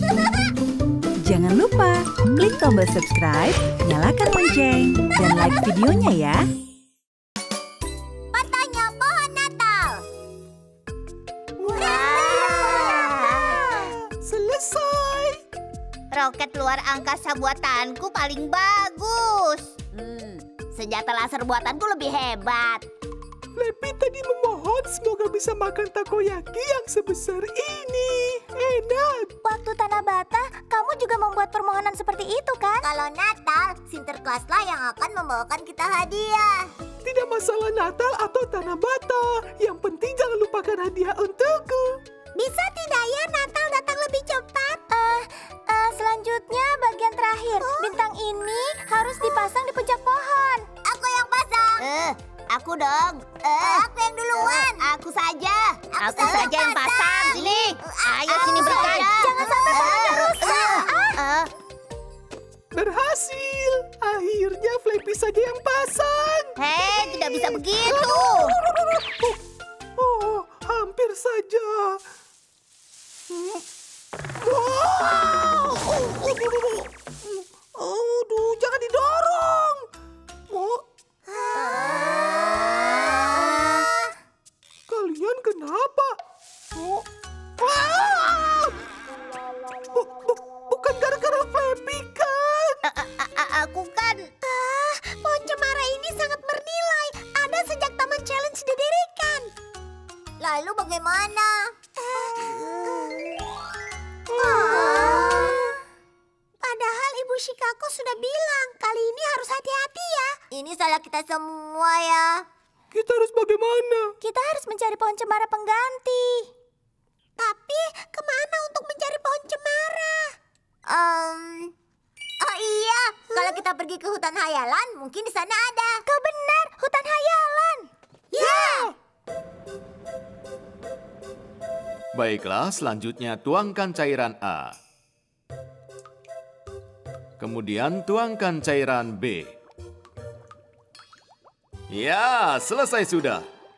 Jangan lupa klik tombol subscribe, nyalakan lonceng, dan like videonya ya. Patahnya pohon Natal. Selesai. Roket luar angkasa buatanku paling bagus. Senjata laser buatanku lebih hebat. Flappy tadi memohon semoga bisa makan takoyaki yang sebesar ini. Enak. Waktu Tanabata, kamu juga membuat permohonan seperti itu kan? Kalau Natal, Sinterklaslah yang akan membawakan kita hadiah. Tidak masalah Natal atau Tanabata. Yang penting jangan lupakan hadiah untukku. Bisa tidak ya Natal datang lebih cepat? Selanjutnya bagian terakhir. Bintang ini harus dipasang di puncak pohon. Aku yang pasang. Aku dong. Aku yang duluan. Aku saja. Aku saja yang pasang. Sini. Ayo sini berikan. Jangan sampai pohonnya rusak. Berhasil. Akhirnya Flappy saja yang pasang. Hei, tidak bisa begitu. Oh, hampir saja. Wow! Aduh, jangan didorong. Kalian kenapa? Bukan gara-gara Flappy kan? Aku kan. Pohon cemara ini sangat bernilai. Ada sejak Taman Challenge didirikan. Lalu bagaimana? Padahal Ibu Shikako sudah bilang kali ini harus hati-hati ya. Ini salah kita semua ya. Kita harus bagaimana? Kita harus mencari pohon cemara pengganti. Tapi kemana untuk mencari pohon cemara? Oh iya, kalau kita pergi ke hutan hayalan, mungkin di sana ada. Kau benar, hutan hayalan. Ya. Baiklah, selanjutnya tuangkan cairan A. Kemudian tuangkan cairan B. Ya, selesai sudah.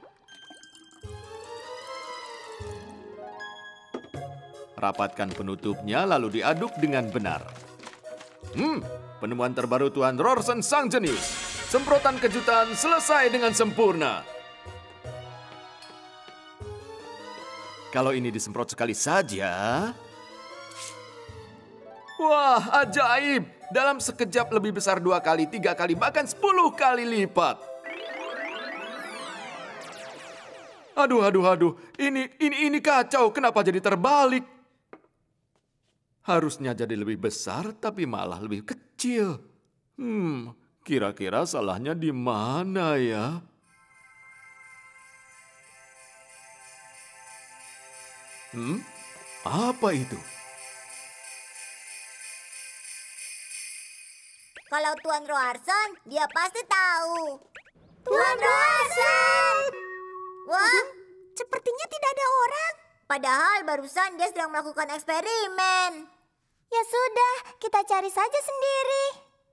Rapatkan penutupnya lalu diaduk dengan benar. Penemuan terbaru Tuan Rorson sang jenis. Semprotan kejutan selesai dengan sempurna. Kalau ini disemprot sekali saja. Wah, ajaib. Dalam sekejap lebih besar 2 kali, 3 kali, bahkan 10 kali lipat. Aduh. Ini kacau. Kenapa jadi terbalik? Harusnya jadi lebih besar, tapi malah lebih kecil. Kira-kira salahnya di mana ya? Apa itu? Kalau Tuan Roarson, dia pasti tahu. Tuan Roarson! Wah, Sepertinya tidak ada orang. padahal barusan dia sedang melakukan eksperimen. Ya sudah, kita cari saja sendiri.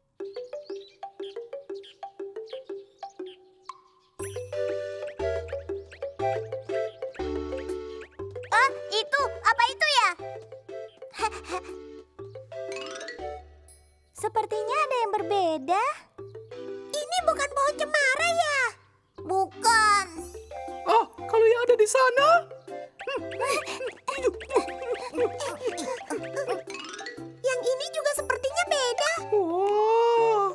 Itu, apa itu ya? Sepertinya ada yang berbeda. Ini bukan pohon cemara ya? Bukan. Oh, kalau yang ada di sana? Yang ini juga sepertinya beda. Oh,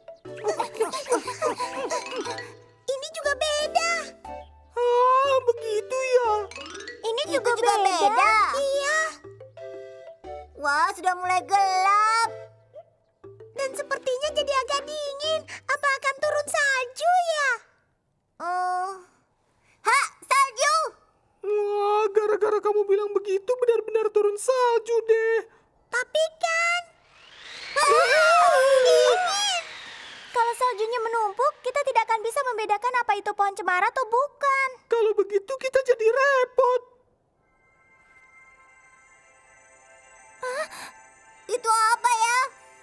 Ini juga beda. begitu ya. Ini Itu juga juga beda. Iya. Wah, sudah mulai gelap. Dan sepertinya jadi agak dingin. Apa akan turun salju ya? Salju! Wah, gara-gara kamu bilang begitu benar-benar turun salju deh. Tapi kan... Kalau saljunya menumpuk, kita tidak akan bisa membedakan apa itu pohon cemara atau bukan. Kalau begitu kita jadi repot. Itu apa ya?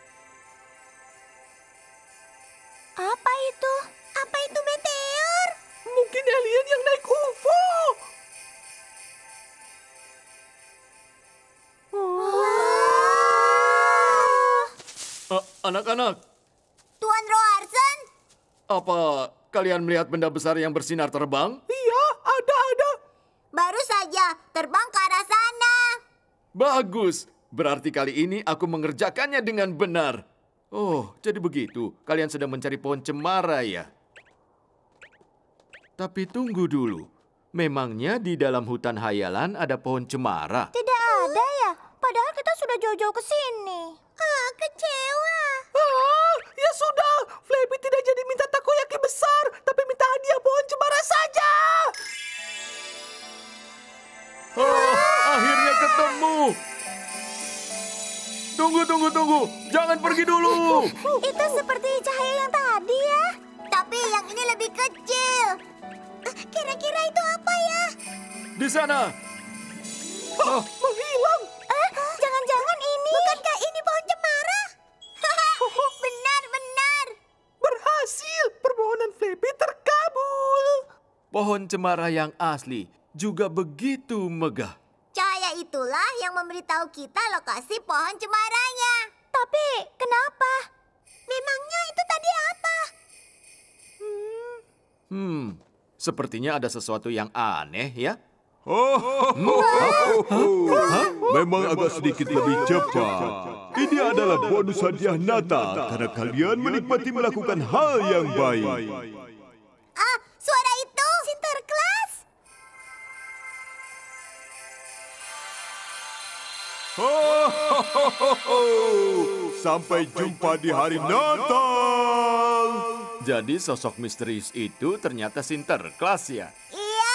Apa itu? Apa itu meteor? Mungkin alien yang naik UFO. Wow. Anak-anak, Tuan Roarson? apa kalian melihat benda besar yang bersinar terbang? Iya, ada. Baru saja terbang ke arah sana. Bagus, berarti kali ini aku mengerjakannya dengan benar. Oh, jadi begitu. Kalian sedang mencari pohon cemara ya? Tapi tunggu dulu. Memangnya di dalam hutan hayalan ada pohon cemara? Tidak ada ya? Padahal kita sudah jauh-jauh ke sini. Kecewa. Ya sudah. Flappy tidak jadi minta takoyaki besar, tapi minta hadiah pohon cemara saja. Oh, akhirnya ketemu. Tunggu. Jangan pergi dulu. Itu seperti cahaya yang tadi ya. Tapi yang ini lebih kecil. Kira-kira itu apa ya? Di sana. Menghilang. Jangan-jangan ini. Bukankah ini pohon cemara? Benar. Berhasil. Permohonan Flappy terkabul. Pohon cemara yang asli juga begitu megah. Cahaya itulah yang memberitahu kita lokasi pohon cemaranya. Tapi kenapa? Memangnya itu tadi apa? Sepertinya ada sesuatu yang aneh ya. Memang agak sedikit lebih cepat. Ini adalah bonus hadiah Natal karena kalian menikmati melakukan hal yang baik. Suara itu Sinterklas. Sampai jumpa di hari Natal. Jadi sosok misterius itu ternyata Sinterklas ya. Iya.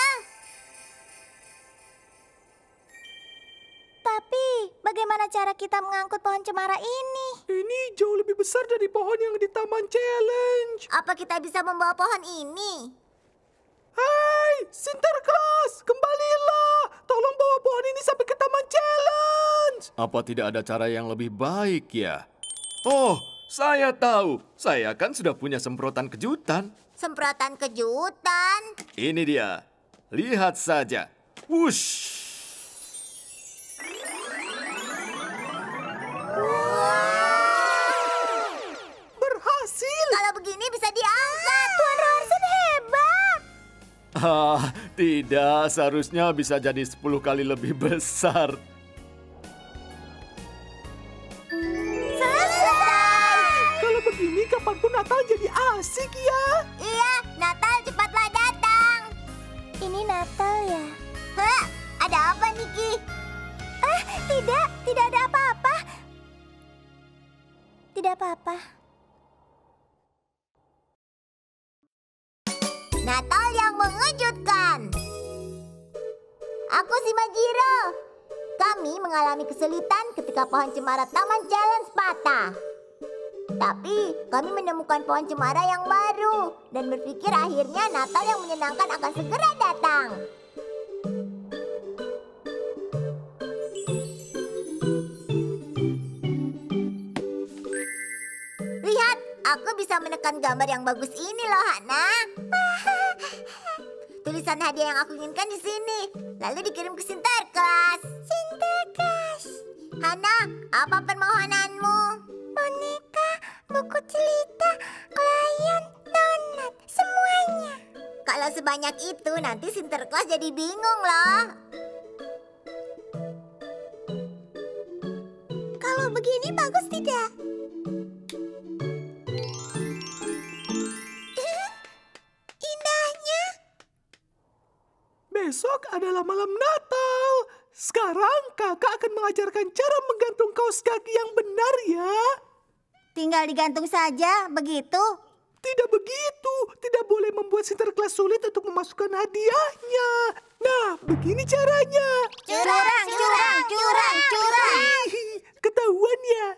Tapi bagaimana cara kita mengangkut pohon cemara ini? Ini jauh lebih besar dari pohon yang di Taman Challenge. Apa kita bisa membawa pohon ini? Hai, Sinterklas, kembalilah. Tolong bawa pohon ini sampai ke Taman Challenge. Apa tidak ada cara yang lebih baik ya? Oh, saya tahu. Saya kan sudah punya semprotan kejutan. Semprotan kejutan. Ini dia. Lihat saja. Wush. Berhasil. Kalau begini bisa diangkat. Tuan Roarson hebat. Tidak. Seharusnya bisa jadi 10 kali lebih besar. Kalau begini kapanpun Natal jadi asik ya. Iya, Natal cepatlah datang. Ini Natal ya? Hah? Ada apa, Niki? Tidak ada apa-apa. Tidak apa-apa. Natal yang mengejutkan. Aku si Majiro. Kami mengalami kesulitan ketika pohon cemara Taman Challenge patah. Tapi kami menemukan pohon cemara yang baru dan berpikir akhirnya Natal yang menyenangkan akan segera datang. Lihat, aku bisa menekan gambar yang bagus ini loh, Hana. Tulisan hadiah yang aku inginkan di sini, lalu dikirim ke Sinterklas. Sinterklas. Hana, apa permohonanmu? Boneka, buku cerita, krayon, donat, semuanya. Kalau sebanyak itu, nanti Sinterklas jadi bingung loh. Kalau begini bagus tidak? Indahnya. Besok adalah malam Natal. Sekarang kakak akan mengajarkan cara menggantung kaos kaki yang benar ya. Tinggal digantung saja, begitu? Tidak begitu. Tidak boleh membuat Sinterklas sulit untuk memasukkan hadiahnya. Nah, begini caranya. Curang. Ketahuan ya.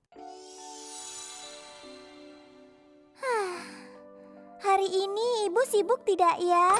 Hari ini ibu sibuk tidak ya?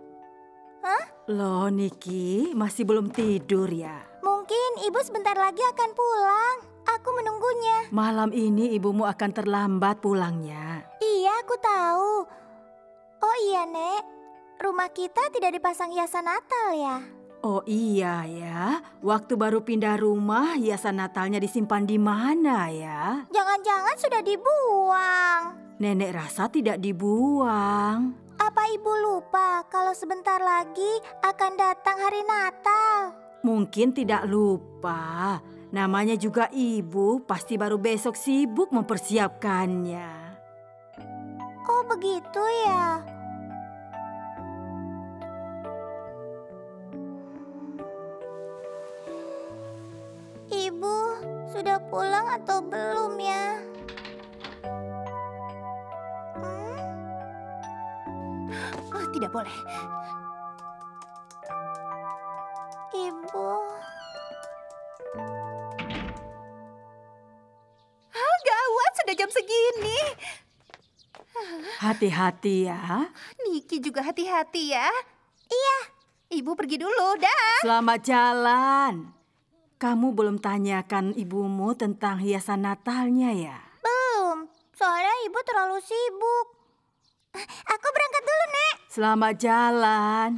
Loh, Niki, masih belum tidur ya? Mungkin ibu sebentar lagi akan pulang. Aku menunggunya. Malam ini ibumu akan terlambat pulangnya. Iya, aku tahu. Oh iya, Nek. Rumah kita tidak dipasang hiasan Natal ya? Oh iya ya, waktu baru pindah rumah, hiasan Natalnya disimpan di mana ya? Jangan-jangan sudah dibuang. Nenek rasa tidak dibuang. Apa ibu lupa kalau sebentar lagi akan datang hari Natal? Mungkin tidak lupa. Namanya juga ibu, pasti baru besok sibuk mempersiapkannya. Oh begitu ya. Ibu sudah pulang atau belum ya? Oh, tidak boleh. Ibu. Gawat, sudah jam segini. Hati-hati ya. Niki juga hati-hati ya. Iya. Ibu pergi dulu, dah. Selamat jalan. Kamu belum tanyakan ibumu tentang hiasan Natalnya ya? Belum, soalnya ibu terlalu sibuk. Aku berangkat dulu, Nek. Selamat jalan.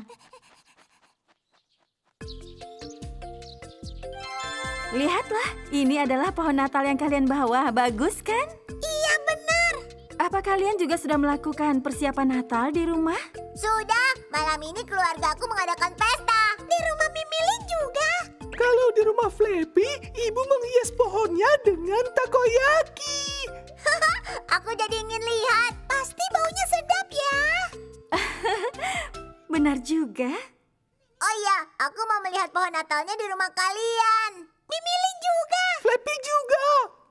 Lihatlah, ini adalah pohon Natal yang kalian bawa. Bagus kan? Iya, benar. Apa kalian juga sudah melakukan persiapan Natal di rumah? Sudah, malam ini keluargaku mengadakan pesta. Di rumah Mimilin juga. Kalau di rumah Flappy, ibu menghias pohonnya dengan takoyaki. Aku jadi ingin lihat. Pasti baunya sedap ya. Benar juga. Oh iya, aku mau melihat pohon Natalnya di rumah kalian. Mimilin juga. Flappy juga.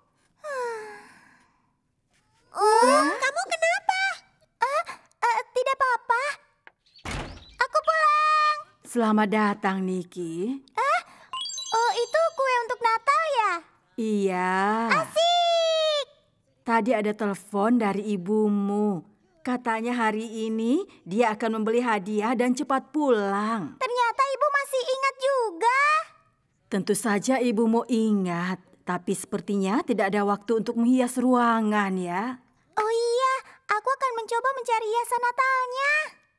Kamu kenapa? Tidak apa-apa. Aku pulang. Selamat datang, Niki. Oh, itu kue untuk Natal ya? Iya. Asik. Tadi ada telepon dari ibumu. Katanya hari ini dia akan membeli hadiah dan cepat pulang. Ternyata ibu masih ingat juga. Tentu saja ibumu ingat, tapi sepertinya tidak ada waktu untuk menghias ruangan ya. Oh iya, aku akan mencoba mencari hiasan Natalnya.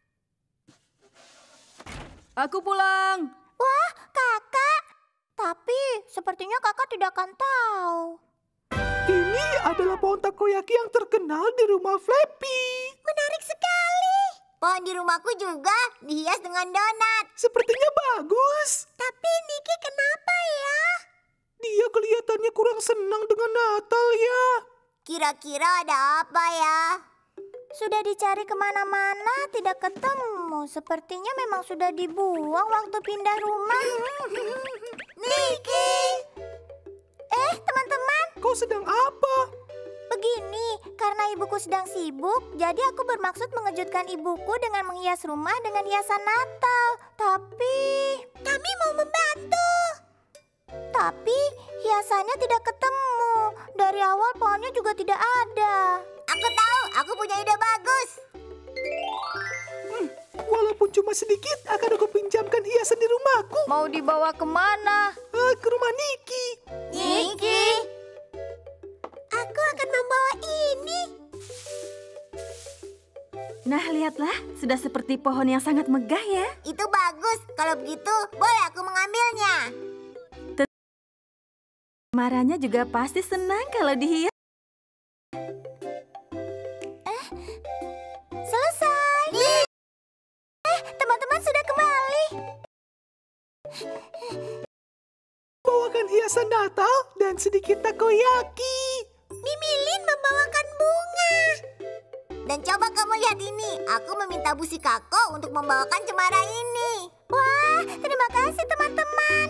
Aku pulang. Wah, kakak. Tapi sepertinya kakak tidak akan tahu. Ini adalah pohon takoyaki yang terkenal di rumah Flappy. Menarik sekali. Pohon di rumahku juga dihias dengan donat. Sepertinya bagus. Tapi Niki kenapa ya? Dia kelihatannya kurang senang dengan Natal ya. Kira-kira ada apa ya? Sudah dicari kemana-mana, tidak ketemu. Sepertinya memang sudah dibuang waktu pindah rumah. Niki! Teman-teman, Kau sedang apa? begini. Karena ibuku sedang sibuk, jadi aku bermaksud mengejutkan ibuku dengan menghias rumah dengan hiasan Natal. Tapi kami mau membantu. Tapi hiasannya tidak ketemu. Dari awal pohonnya juga tidak ada. Aku tahu, aku punya ide bagus. Walaupun cuma sedikit, akan aku pinjamkan hiasan di rumahku. Mau dibawa kemana? Ke rumah Niki. Niki! Aku akan membawa ini. Nah, lihatlah, sudah seperti pohon yang sangat megah ya. Itu bagus. Kalau begitu, boleh aku mengambilnya. Marahnya juga pasti senang kalau dihias. Selesai. Teman-teman sudah kembali. Bawakan hiasan Natal dan sedikit takoyaki. Mimilin membawakan bunga. Dan coba kamu lihat ini. Aku meminta Bu Sikako untuk membawakan cemara ini. Wah, terima kasih teman-teman.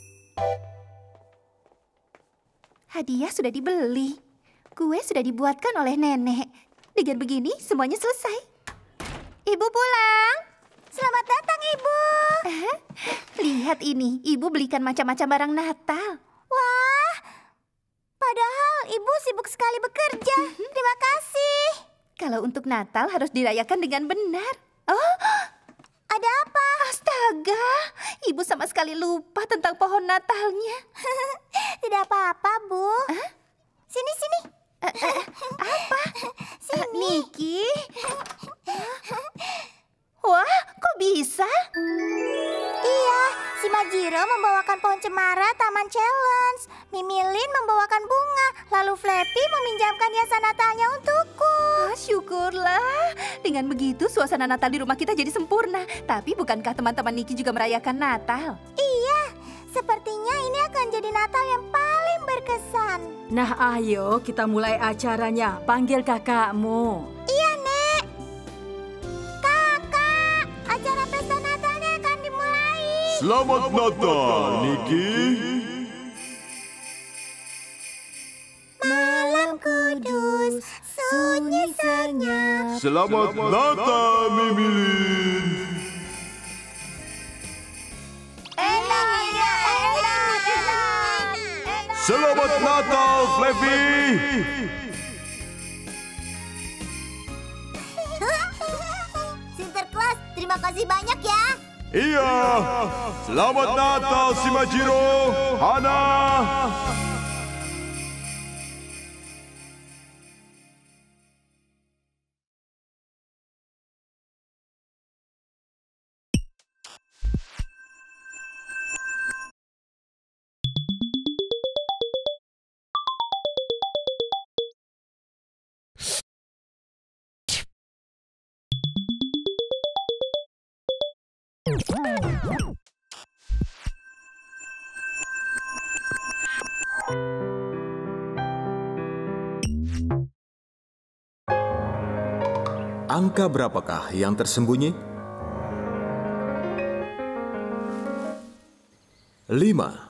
Hadiah sudah dibeli. Kue sudah dibuatkan oleh nenek. Dengan begini semuanya selesai. Ibu pulang. Selamat datang, Ibu. Lihat ini, ibu belikan macam-macam barang Natal. Wah, padahal Ibu sibuk sekali bekerja. Terima kasih. Kalau untuk Natal harus dirayakan dengan benar. Oh, Ada apa? astaga. Ibu sama sekali lupa tentang pohon Natalnya. Tidak apa-apa, Bu. Sini. Apa? Niki? Wah, kok bisa? Iya, Challenge. Mimi Lin membawakan bunga, lalu Flappy meminjamkan hiasan Natalnya untukku. Syukurlah. Dengan begitu suasana Natal di rumah kita jadi sempurna. Tapi bukankah teman-teman Niki juga merayakan Natal? Iya, sepertinya ini akan jadi Natal yang paling berkesan. Nah, ayo kita mulai acaranya. Panggil kakakmu. Iya, Nek. Kakak, acara pesta Natalnya akan dimulai. Selamat Natal, Niki. Malam kudus, sunyi senyap. Selamat Natal, Mimi Lin. Enak. Selamat Natal, Flappy. Sinterklas, terima kasih banyak ya. Iya. Selamat Natal, Shimajiro, Hana. Angka berapakah yang tersembunyi? 5.